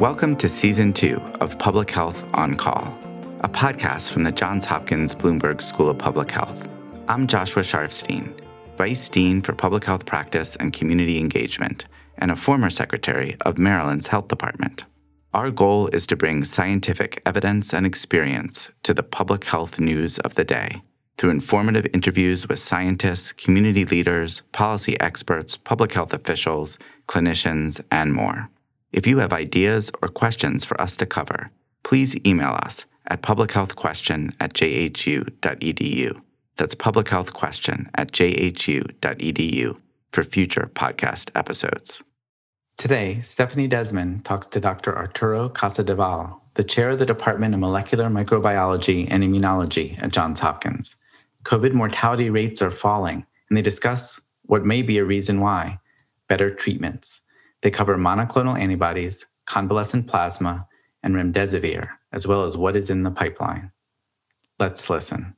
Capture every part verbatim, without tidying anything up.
Welcome to Season two of Public Health on Call, a podcast from the Johns Hopkins Bloomberg School of Public Health. I'm Joshua Sharfstein, Vice Dean for Public Health Practice and Community Engagement, and a former secretary of Maryland's Health Department. Our goal is to bring scientific evidence and experience to the public health news of the day through informative interviews with scientists, community leaders, policy experts, public health officials, clinicians, and more. If you have ideas or questions for us to cover, please email us at publichealthquestion at j h u dot e d u. That's publichealthquestion at j h u dot e d u for future podcast episodes. Today, Stephanie Desmon talks to Doctor Arturo Casadevall, the chair of the Department of Molecular Microbiology and Immunology at Johns Hopkins. COVID mortality rates are falling, and they discuss what may be a reason why: better treatments. They cover monoclonal antibodies, convalescent plasma, and Remdesivir, as well as what is in the pipeline. Let's listen.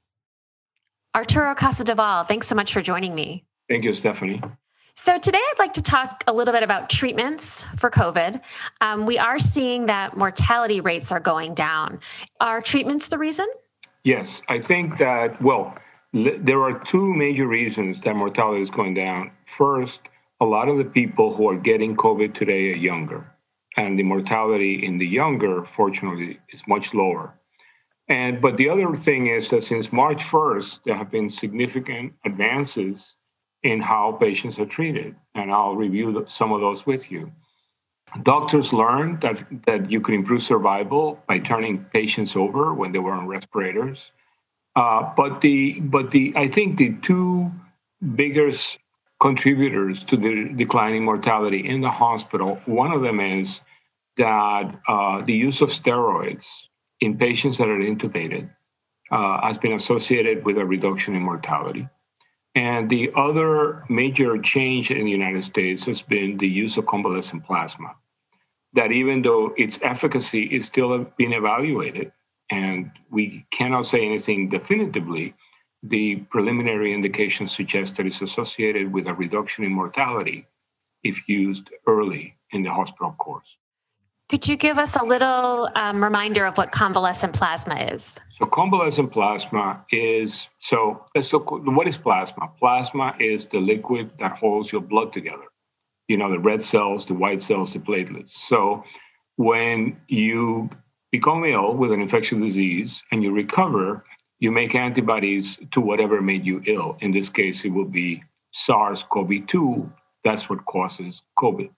Arturo Casadevall, thanks so much for joining me. Thank you, Stephanie. So today I'd like to talk a little bit about treatments for COVID. Um, we are seeing that mortality rates are going down. Are treatments the reason? Yes, I think that, well, l- there are two major reasons that mortality is going down. First, a lot of the people who are getting COVID today are younger, and the mortality in the younger, fortunately, is much lower. And but the other thing is that since March first, there have been significant advances in how patients are treated, and I'll review some of those with you. Doctors learned that, that you could improve survival by turning patients over when they were on respirators. Uh, but the but the I think the two biggest contributors to the declining mortality in the hospital, one of them is that uh, the use of steroids in patients that are intubated uh, has been associated with a reduction in mortality. And the other major change in the United States has been the use of convalescent plasma, that even though its efficacy is still being evaluated, and we cannot say anything definitively, the preliminary indications suggest that it's associated with a reduction in mortality if used early in the hospital course. Could you give us a little um, reminder of what convalescent plasma is? So convalescent plasma is, so let's look, what is plasma? Plasma is the liquid that holds your blood together. You know, the red cells, the white cells, the platelets. So when you become ill with an infectious disease and you recover, you make antibodies to whatever made you ill. In this case, it will be SARS-C o V two. That's what causes COVID.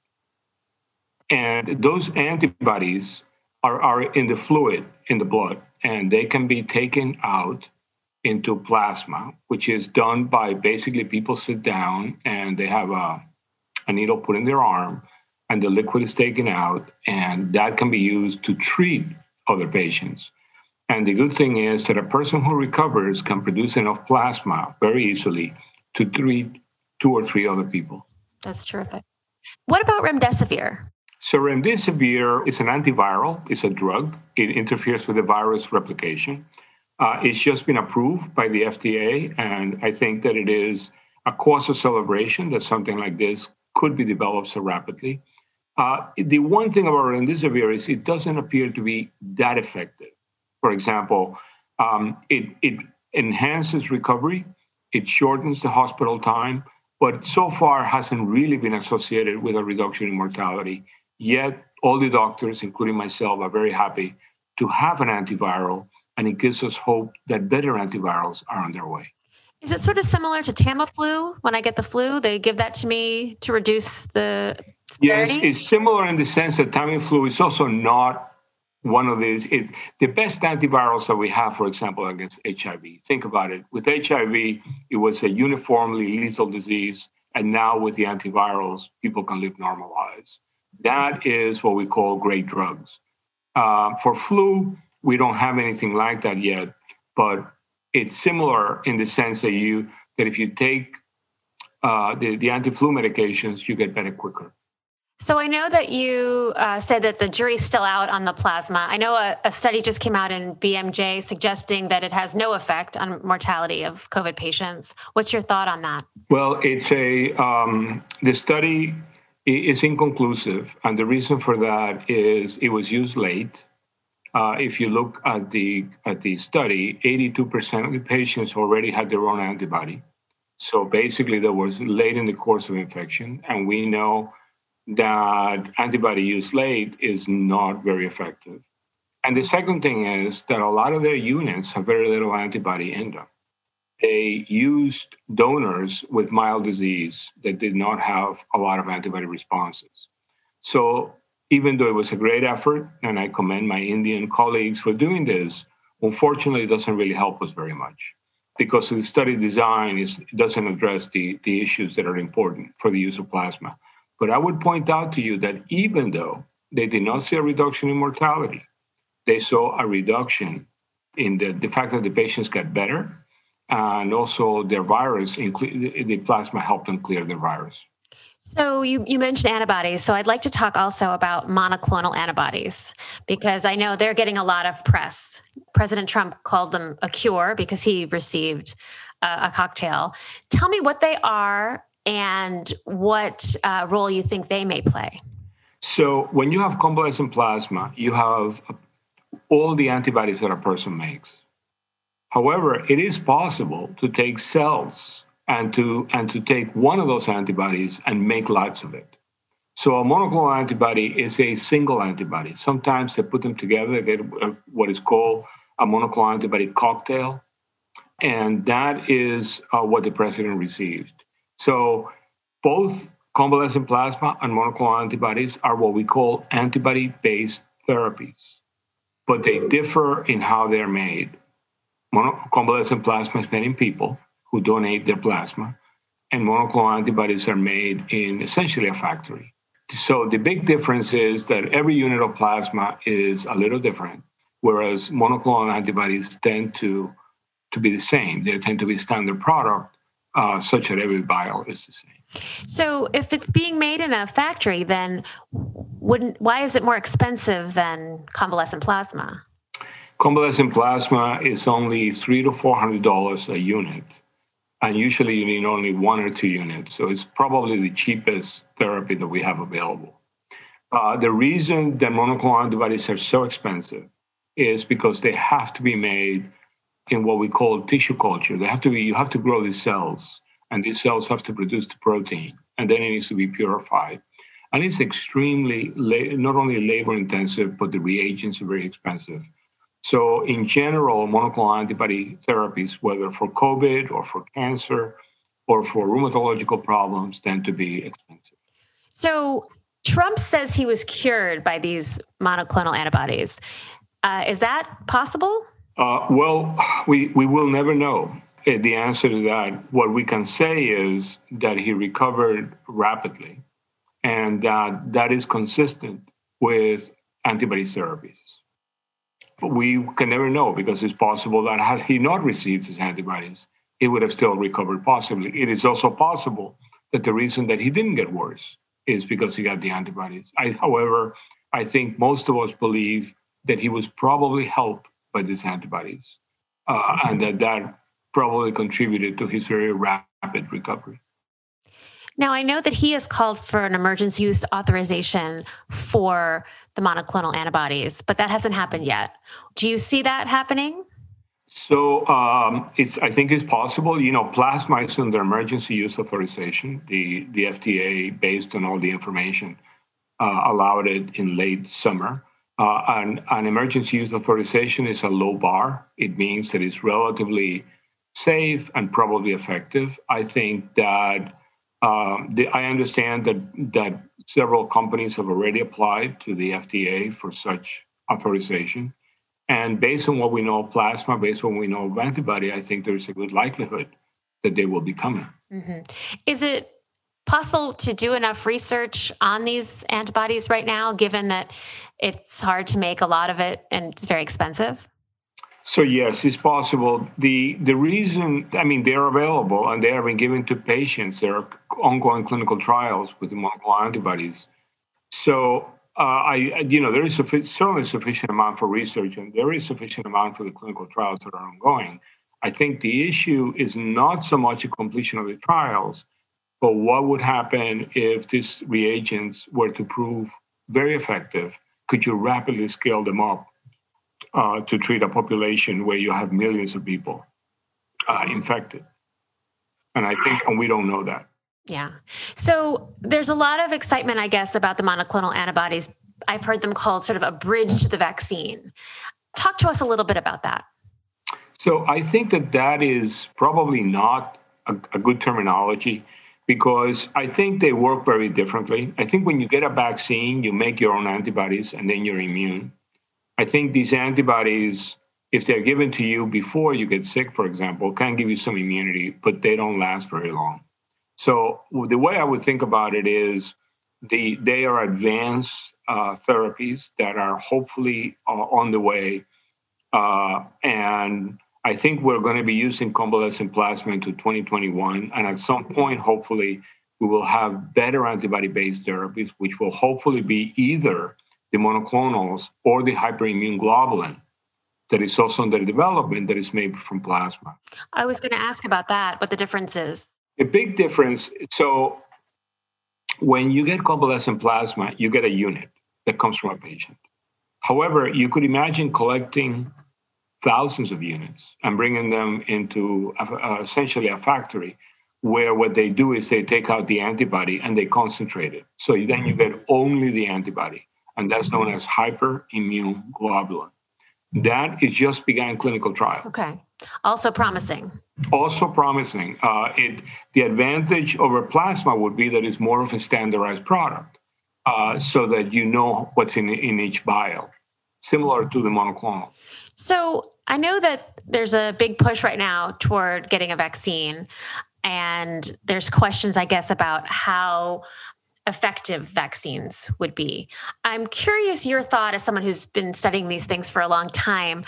And those antibodies are, are in the fluid, in the blood, and they can be taken out into plasma, which is done by basically people sit down and they have a, a needle put in their arm, and the liquid is taken out, and that can be used to treat other patients. And the good thing is that a person who recovers can produce enough plasma very easily to treat two or three other people. That's terrific. What about Remdesivir? So Remdesivir is an antiviral. It's a drug. It interferes with the virus replication. Uh, it's just been approved by the F D A, and I think that it is a cause of celebration that something like this could be developed so rapidly. Uh, the one thing about Remdesivir is it doesn't appear to be that effective. For example, um, it, it enhances recovery, it shortens the hospital time, but so far hasn't really been associated with a reduction in mortality. Yet all the doctors, including myself, are very happy to have an antiviral, and it gives us hope that better antivirals are on their way. Is it sort of similar to Tamiflu? When I get the flu, they give that to me to reduce the severity? Yes, it's similar in the sense that Tamiflu is also not one of these. It, the best antivirals that we have, for example, against H I V. Think about it. With H I V, it was a uniformly lethal disease, and now with the antivirals, people can live normal lives. That is what we call great drugs. Uh, for flu, we don't have anything like that yet, but it's similar in the sense that you that if you take uh, the, the anti-flu medications, you get better quicker. So I know that you uh, said that the jury's still out on the plasma. I know a, a study just came out in B M J suggesting that it has no effect on mortality of COVID patients. What's your thought on that? Well, it's a um, the study It's inconclusive. And the reason for that is it was used late. Uh, if you look at the at the study, eighty-two percent of the patients already had their own antibody. So basically, that was late in the course of infection. And we know that antibody use late is not very effective. And the second thing is that a lot of their units have very little antibody in them. They used donors with mild disease that did not have a lot of antibody responses. So even though it was a great effort, and I commend my Indian colleagues for doing this, unfortunately, it doesn't really help us very much because the study design is, doesn't address the, the issues that are important for the use of plasma. But I would point out to you that even though they did not see a reduction in mortality, they saw a reduction in the, the fact that the patients got better, and also their virus, the plasma helped them clear their virus. So you, you mentioned antibodies. So I'd like to talk also about monoclonal antibodies, because I know they're getting a lot of press. President Trump called them a cure because he received uh, a cocktail. Tell me what they are and what uh, role you think they may play. So when you have convalescent plasma, you have all the antibodies that a person makes. However, it is possible to take cells and to and to take one of those antibodies and make lots of it. So a monoclonal antibody is a single antibody. Sometimes they put them together, they get what is called a monoclonal antibody cocktail, and that is uh, what the president received. So both convalescent plasma and monoclonal antibodies are what we call antibody-based therapies, but they differ in how they're made. Mono- convalescent plasma is made in people who donate their plasma, and monoclonal antibodies are made in essentially a factory. So the big difference is that every unit of plasma is a little different, whereas monoclonal antibodies tend to, to be the same. They tend to be standard product, uh, such that every vial is the same. So if it's being made in a factory, then wouldn't why is it more expensive than convalescent plasma? Convalescent plasma is only three to four hundred dollars a unit, and usually you need only one or two units. So it's probably the cheapest therapy that we have available. Uh, the reason that monoclonal antibodies are so expensive is because they have to be made in what we call tissue culture. They have to be. You have to grow these cells, and these cells have to produce the protein, and then it needs to be purified. And it's extremely la- not only labor intensive, but the reagents are very expensive. So in general, monoclonal antibody therapies, whether for COVID or for cancer or for rheumatological problems, tend to be expensive. So Trump says he was cured by these monoclonal antibodies. Uh, is that possible? Uh, well, we, we will never know the answer to that. What we can say is that he recovered rapidly, and that that is consistent with antibody therapies. But we can never know, because it's possible that had he not received his antibodies, he would have still recovered possibly. It is also possible that the reason that he didn't get worse is because he got the antibodies. I, however, I think most of us believe that he was probably helped by these antibodies, uh, and that that probably contributed to his very rapid recovery. Now, I know that he has called for an emergency use authorization for the monoclonal antibodies, but that hasn't happened yet. Do you see that happening? So um, it's, I think it's possible. You know, plasma is under emergency use authorization. The, the F D A, based on all the information, uh, allowed it in late summer. Uh, and an emergency use authorization is a low bar. It means that it's relatively safe and probably effective. I think that Um, the, I understand that that several companies have already applied to the F D A for such authorization. And based on what we know of plasma, based on what we know of antibody, I think there's a good likelihood that they will be coming. Mm-hmm. Is it possible to do enough research on these antibodies right now, given that it's hard to make a lot of it and it's very expensive? So yes, it's possible. The the reason, I mean, they're available and they have been given to patients. There are ongoing clinical trials with the monoclonal antibodies. So uh, I, you know, there is suffi- certainly sufficient amount for research, and there is sufficient amount for the clinical trials that are ongoing. I think the issue is not so much a completion of the trials, But what would happen if these reagents were to prove very effective? Could you rapidly scale them up uh, to treat a population where you have millions of people uh, infected? And I think, and we don't know that. Yeah. So there's a lot of excitement, I guess, about the monoclonal antibodies. I've heard them called sort of a bridge to the vaccine. Talk to us a little bit about that. So I think that that is probably not a, a good terminology, because I think they work very differently. I think when you get a vaccine, you make your own antibodies and then you're immune. I think these antibodies, if they're given to you before you get sick, for example, can give you some immunity, but they don't last very long. So the way I would think about it is the, they are advanced uh, therapies that are hopefully uh, on the way. Uh, and I think we're going to be using convalescent plasma into twenty twenty-one. And at some point, hopefully, we will have better antibody-based therapies, which will hopefully be either the monoclonals or the hyperimmune globulin that is also under development that is made from plasma. I was going to ask about that, what the difference is. The big difference, so when you get convalescent plasma, you get a unit that comes from a patient. However, you could imagine collecting thousands of units and bringing them into a, uh, essentially a factory where what they do is they take out the antibody and they concentrate it. So then you get only the antibody, and that's known as hyperimmune globulin. That is just began clinical trial. Okay. Also promising. Also promising. Uh, it the advantage over plasma would be that it's more of a standardized product, uh, so that you know what's in in each vial, similar to the monoclonal. So I know that there's a big push right now toward getting a vaccine, and there's questions, I guess, about how effective vaccines would be. I'm curious your thought as someone who's been studying these things for a long time,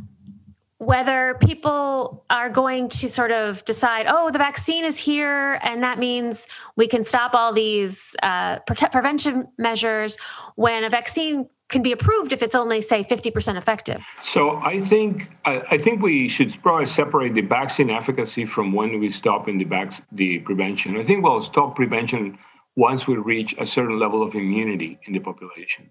whether people are going to sort of decide, oh, the vaccine is here, and that means we can stop all these uh, pre- prevention measures, when a vaccine can be approved if it's only, say, fifty percent effective. So I think I, I think we should probably separate the vaccine efficacy from when we stop in the vac- the prevention. I think we'll stop prevention once we reach a certain level of immunity in the population.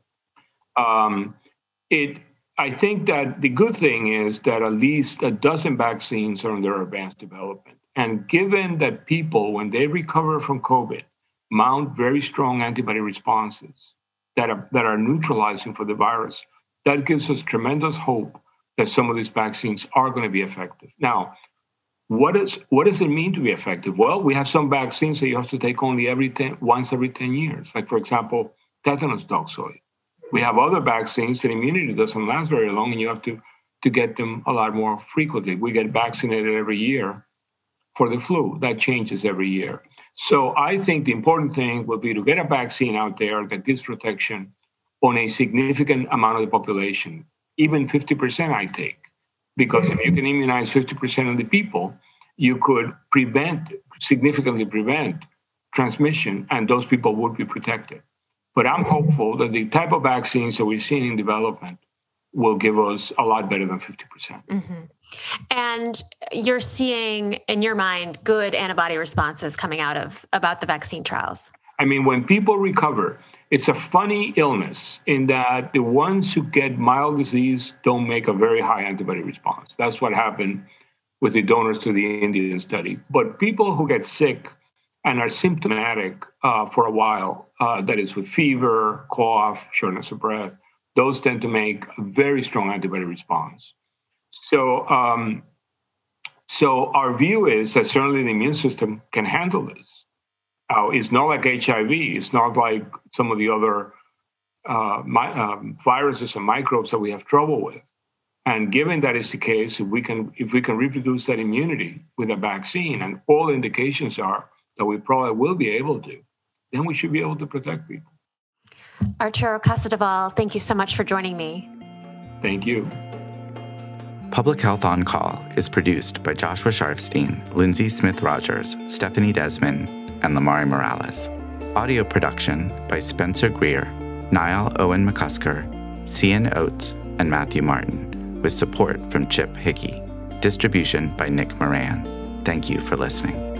Um, it. I think that the good thing is that at least a dozen vaccines are under advanced development. And given that people, when they recover from COVID, mount very strong antibody responses that are, that are neutralizing for the virus, that gives us tremendous hope that some of these vaccines are going to be effective. Now, what is what does it mean to be effective? Well, we have some vaccines that you have to take only every ten, once every ten years, like, for example, tetanus toxoid. We have other vaccines that immunity doesn't last very long, and you have to, to get them a lot more frequently. We get vaccinated every year for the flu. That changes every year. So I think the important thing will be to get a vaccine out there that gives protection on a significant amount of the population. Even fifty percent I take, because if you can immunize fifty percent of the people, you could prevent, significantly prevent transmission, and those people would be protected. But I'm hopeful that the type of vaccines that we've seen in development will give us a lot better than fifty percent. Mm-hmm. And you're seeing, in your mind, good antibody responses coming out of about the vaccine trials. I mean, when people recover, it's a funny illness in that the ones who get mild disease don't make a very high antibody response. That's what happened with the donors to the Indian study. But people who get sick and are symptomatic uh, for a while, uh, that is with fever, cough, shortness of breath, those tend to make a very strong antibody response. So, um, so our view is that certainly the immune system can handle this. Uh, it's not like H I V. It's not like some of the other uh, my, um, viruses and microbes that we have trouble with. And given that is the case, if we can if we can reproduce that immunity with a vaccine, and all indications are that we probably will be able to, then we should be able to protect people. Arturo Casadevall, thank you so much for joining me. Thank you. Public Health On Call is produced by Joshua Sharfstein, Lindsay Smith-Rogers, Stephanie Desmon, and Lamari Morales. Audio production by Spencer Greer, Niall Owen McCusker, Cian Oates, and Matthew Martin, with support from Chip Hickey. Distribution by Nick Moran. Thank you for listening.